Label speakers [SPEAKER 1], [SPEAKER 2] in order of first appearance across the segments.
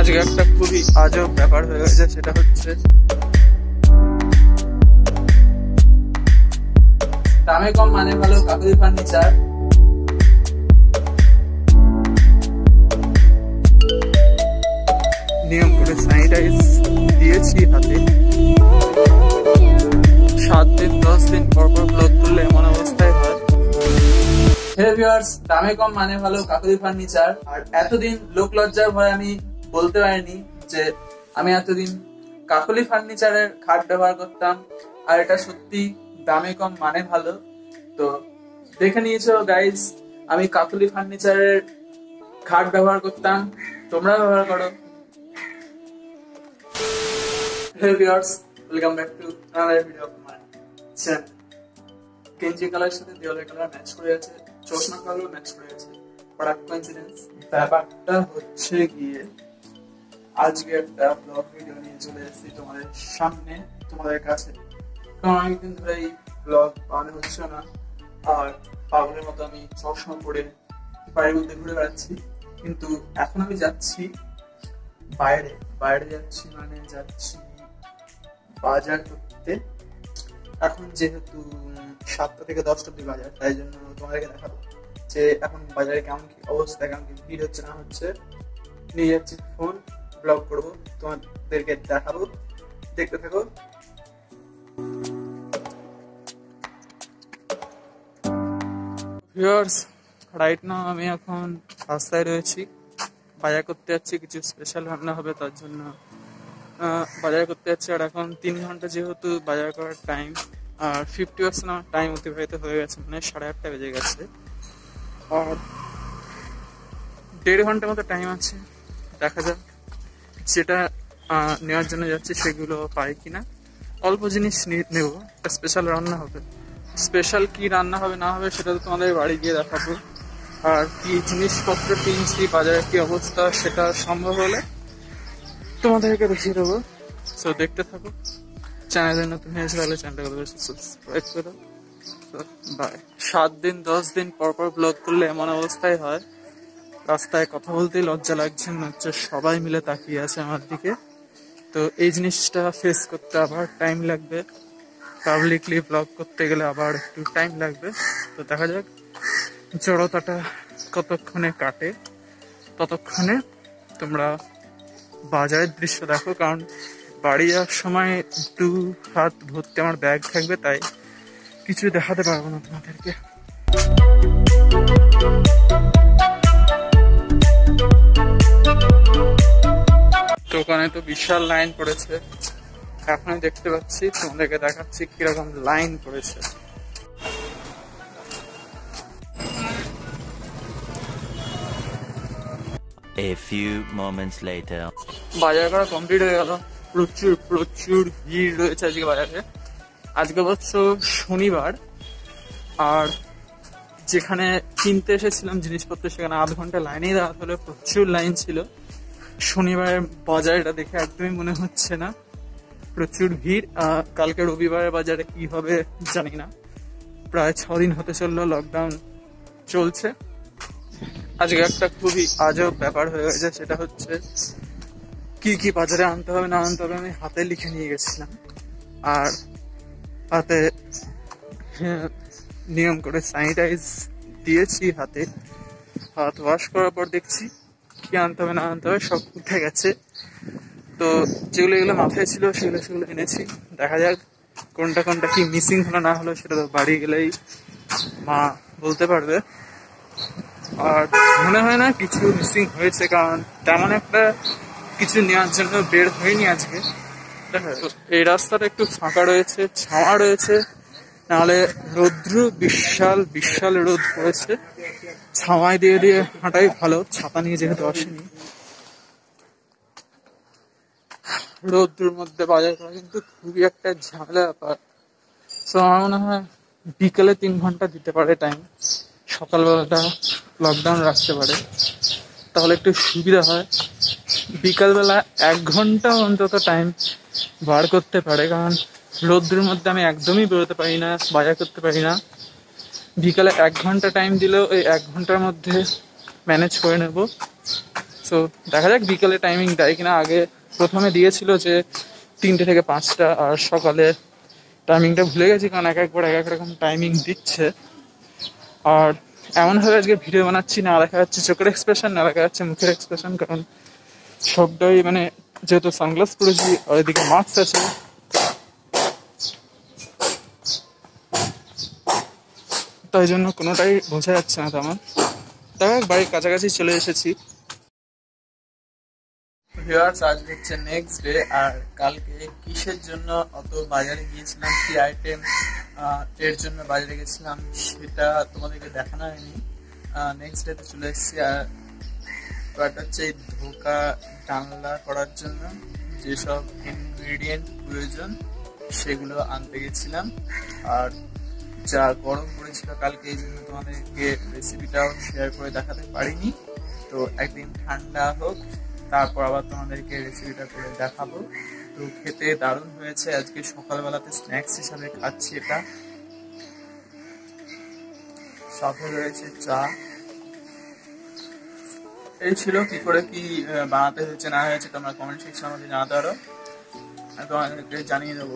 [SPEAKER 1] আজকে একটা খুবই আজব ব্যাপার হয়ে গেছে, সেটা হচ্ছে দামে কম মানে ভালো কাকুলি ফার্নিচার। নিয়ম করে স্যানিটাইজ দিয়েছি হাতে। 7 দিন 10 দিন পর পর ব্লগ করলে এমন অবস্থায় হয়। হে ভিউয়ার্স, দামে কম মানে ভালো কাকুলি ফার্নিচার। আর এতদিন লোক লজ্জার ভয়ে আমি বলতে পারিনি যে আমি এতদিন কাকুলি ফার্নিচারের খাট ব্যবহার করতাম, আর এটা সত্যি দামে কম মানে ভালো। তো দেখে নিয়েছো গাইজ, আমি কাকুলি ফার্নিচারের খাট ব্যবহার করতাম, তোমরা ব্যবহার করো। Hey viewers, welcome back to another video of my channel. কেঞ্জি কালারের সাথে দেওয়ালের কালার ম্যাচ করে আছে, চশমা কালার ম্যাচ করে আছে। বাট কোইন্সিডেন্স ব্যাপারটা হচ্ছে গিয়ে আজকে একটা ব্লগ ভিডিও নিয়ে চলে এসেছি তোমাদের সামনে, তোমাদের কাছে। কারণ অনেকদিন ধরে এই ব্লগ বানানো হচ্ছে না, আর পাগলের মতো আমি চশমা পরে বাড়ির মধ্যে ঘুরে বেড়াচ্ছি। কিন্তু এখন আমি যাচ্ছি বাইরে যাচ্ছি, মানে যাচ্ছি বাজার করতে। এখন যেহেতু 7টা থেকে 10টা অব্দি বাজার, তাই জন্য তোমাদেরকে দেখাবো যে এখন বাজারে কেমন কি অবস্থা, কেমন কি ভিড় হচ্ছে না হচ্ছে। নিয়ে যাচ্ছি ফোন, ব্লগ করবো, তোমাদেরকে দেখাবো, দেখতে থাকো। ভিউয়ার্স, রাইট নাও আমি এখন রাস্তায় রয়েছি, বাজার করতে যাচ্ছি। কিছু স্পেশাল রান্না হবে, তার জন্য বাজার করতে যাচ্ছি। আর এখন 3 ঘন্টা যেহেতু বাজার করার টাইম, আর 50% আমার টাইম অতিবাহিত হয়ে গেছে, মানে 8:30 বেজে গেছে। আর 1.5 ঘন্টার মতো টাইম আছে, দেখা যাক যেটা নেওয়ার জন্য যাচ্ছি সেগুলো পাই কিনা। অল্প জিনিস নেবো, একটা স্পেশাল রান্না হবে। স্পেশাল কি রান্না হবে না হবে সেটা তো তোমাদের বাড়ি গিয়ে দেখাবো। আর কি জিনিসপত্র কিনছি, বাজারের কি অবস্থা, সেটা সম্ভব হলে তোমাদেরকে দেখিয়ে দেবো। সো দেখতে থাকো। চ্যানেলে নতুন হয়েছে তাহলে চ্যানেলটাকে সাবস্ক্রাইব করে দাও। বাই। 7 দিন 10 দিন পর পর ব্লগ করলে এমন অবস্থায় হয়, রাস্তায় কথা বলতেই লজ্জা লাগছে, মনে হচ্ছে সবাই মিলে তাকিয়ে আছে আমার দিকে। তো এই জিনিসটা ফেস করতে আবার টাইম লাগবে, পাবলিকলি ব্লগ করতে গেলে আবার একটু টাইম লাগবে। তো দেখা যাক জড়তাটা কতক্ষণে কাটে, ততক্ষণে তোমরা বাজারের দৃশ্য দেখো। কারণ বাড়ি যাওয়ার সময় 2 হাত ভর্তি আমার ব্যাগ থাকবে, তাই কিছু দেখাতে পারবো না তোমাদেরকে। দোকানে তো বিশাল লাইন পড়েছে, এখন দেখতে পাচ্ছি, তোমাদেরকে দেখাচ্ছি কিরকম লাইন পড়েছে।
[SPEAKER 2] A few moments later.
[SPEAKER 1] বাজার করা কমপ্লিট হয়ে গেল। প্রচুর ভিড় রয়েছে আজকে বাজারে। আজকে অবশ্য শনিবার, আর যেখানে কিনতে এসেছিলাম জিনিসপত্র সেখানে আধ ঘন্টা লাইনেই দাঁড়াতে হলে, প্রচুর লাইন ছিল। শনিবারের বাজারটা দেখে একদমই মনে হচ্ছে না, প্রচুর ভিড়। কালকে রবিবারের বাজারে কি হবে জানি না। প্রায় 6 দিন হতে চললো লকডাউন চলছে। আজকে একটা খুবই আজব ব্যাপার হয়ে গেছে, সেটা হচ্ছে কি বাজারে আনতে হবে না আনতে হবে আমি হাতে লিখে নিয়ে গেছিলাম। আর হাতে নিয়ম করে স্যানিটাইজ দিয়েছি হাতে। হাত ওয়াশ করার পর দেখছি কি আনতে হবে না আনতে হবে সব উঠে গেছে। তো যেগুলো মাথায় ছিল সেগুলো এনেছি। দেখা যাক কোনটা কি মিসিং হলো না হলো, সেটা তো বাড়ি গেলেই মা বলতে পারবে। আর মনে হয় না কিছু মিসিং হয়েছে, কারণ তেমন একটা কিছু নেওয়ার জন্য বের হয়নি আজকে। এই রাস্তাটা একটু ফাঁকা রয়েছে, ছাওয়া রয়েছে, নাহলে রৌদ্র বিশাল রোদ পড়েছে। ছাওয়ায় দিয়ে হাঁটাই ভালো, ছাতা নিয়ে যেহেতু আসেনি। রৌদ্রের মধ্যে বাজার করা কিন্তু খুবই একটা ঝামেলা ব্যাপার। তো আমার মনে হয় বিকেলে 3 ঘন্টা দিতে পারে টাইম, সকালবেলাটা লকডাউন রাখতে পারে, তাহলে একটু সুবিধা হয়। বিকালবেলা 1 ঘন্টা অন্তত টাইম বার করতে পারে, কারণ রোদ্রের মধ্যে আমি একদমই বেরোতে পারি না, বাজার করতে পারি না। বিকালে 1 ঘন্টা টাইম দিলেও এই 1 ঘন্টার মধ্যে ম্যানেজ করে নেব। সো দেখা যাক বিকেলে টাইমিং দেয় কিনা। আগে প্রথমে দিয়েছিল যে 3টে থেকে 5টা, আর সকালে টাইমিংটা ভুলে গেছি কারণ একবার এক রকম টাইমিং দিচ্ছে। আর এমনভাবে আজকে ভিডিও বানাচ্ছি, না দেখা যাচ্ছে চোখের এক্সপ্রেশন, না দেখা যাচ্ছে মুখের এক্সপ্রেশন, কারণ সবটাই মানে যেহেতু সানগ্লাস পরেছি আর এদিকে মাস্ক আছে, তাই জন্য কোনোটাই বোঝা যাচ্ছে না তেমন। দেখা যাক, বাড়ির কাছাকাছি চলে এসেছি। ভিউয়ার্স, আজ হচ্ছে নেক্সট ডে, আর কালকে কিসের জন্য অত বাজারে গিয়েছিলাম, কি আইটেম এর জন্য বাজারে গেছিলাম সেটা তোমাদেরকে দেখানো হয়নি। নেক্সট ডেতে চলে এসেছি। আর ব্যাপারটা হচ্ছে এই ধোকা ডালনা করার জন্য যেসব ইনগ্রিডিয়েন্ট প্রয়োজন সেগুলো আনতে গেছিলাম। আর যা গরম পড়েছিল কালকে, এই জন্য তোমাদেরকে রেসিপিটাও শেয়ার করে দেখাতে পারিনি। তো একদিন ঠান্ডা হোক, তারপর আবার তোমাদেরকে রেসিপিটা করে দেখাবো। তো খেতে দারুণ হয়েছে। আজকে সকালবেলাতে স্ন্যাক্স হিসাবে খাচ্ছি এটা। সাথে রয়েছে চা। এই ছিল, কি করে কি বানাতে হয়েছে না হয়েছে তোমরা কমেন্ট সেকশনে আমাকে জানাতে পারো, আমি তোমাদেরকে জানিয়ে দেবো।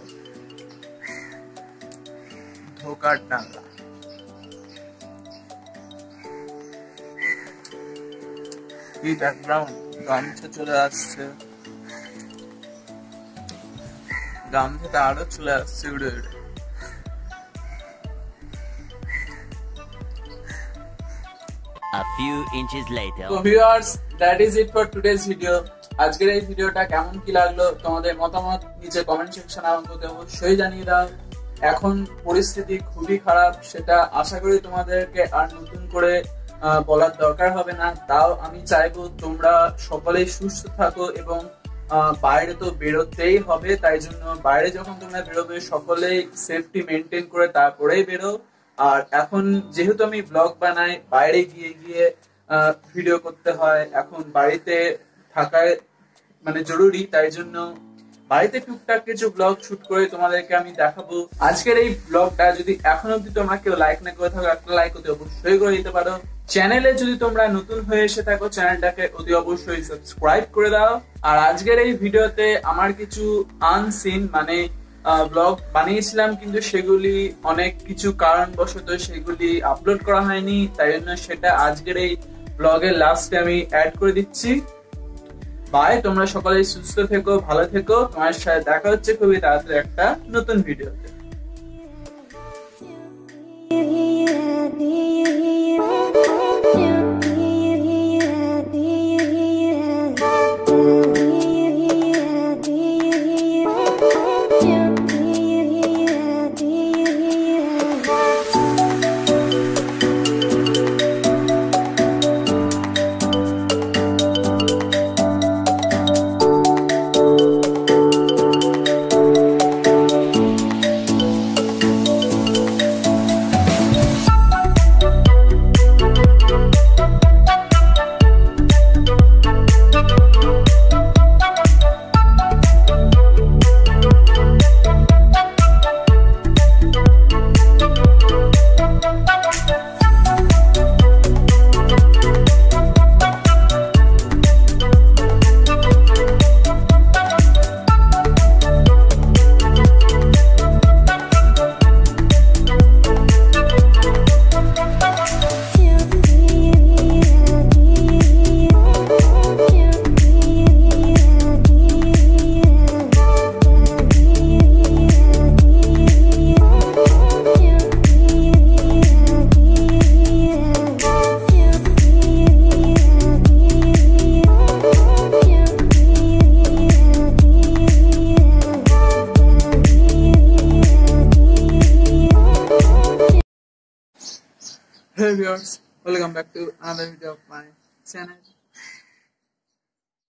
[SPEAKER 1] ধোকার ডালনা। কি ব্যাকগ্রাউন্ড, গামছা চলে আসছে, গামছাটা আরো চলে আসছে উড়ে উড়ে।
[SPEAKER 2] A few inches later.
[SPEAKER 1] So viewers, that is it for today's video. আজকের এই ভিডিওটা কেমন কি লাগলো তোমাদের মতামত নিচে কমেন্ট সেকশনে আমাকে অবশ্যই জানিয়ে দাও। এখন পরিস্থিতি খুবই খারাপ, সেটা আশা করি তোমাদেরকে আর নতুন করে বলার দরকার হবে না। তাও আমি চাইবো তোমরা সকলেই সুস্থ থাকো, এবং বাইরে তো বেরোতেই হবে, তাই জন্য বাইরে যখন তোমরা বেরোবে সকলেই সেফটি মেনটেন করে তারপরেই বেরো। আর এখন যেহেতু আমি ব্লগ বানাই, বাইরে গিয়ে গিয়ে ভিডিও করতে হয়, এখন বাড়িতে থাকায় মানে জরুরি, তাই জন্য বাড়িতে টুকটাক কিছু ব্লগ শুট করে তোমাদেরকে আমি দেখাবো। আজকের এই ব্লগটা যদি এখন অব্দি তোমরা কেউ লাইক না করে থাকো, একটা লাইক অতি অবশ্যই করে দিতে পারো। চ্যানেলে যদি তোমরা নতুন হয়ে এসে থাকো, চ্যানেলটাকে অতি অবশ্যই সাবস্ক্রাইব করে দাও। আর আজকের এই ভিডিওতে আমার কিছু আনসিন মানে ব্লগ বানিয়েছিলাম, কিন্তু সেগুলি অনেক কিছু কারণবশত সেগুলি আপলোড করা হয়নি, তাই জন্য সেটা আজকের এই ব্লগের লাস্টে আমি অ্যাড করে দিচ্ছি। বাই, তোমরা সকলেই সুস্থ থেকো, ভালো থেকো। তোমার সাথে দেখা হচ্ছে খুবই তাড়াতাড়ি একটা নতুন ভিডিওতে। Hey viewers, welcome back to another video of my channel.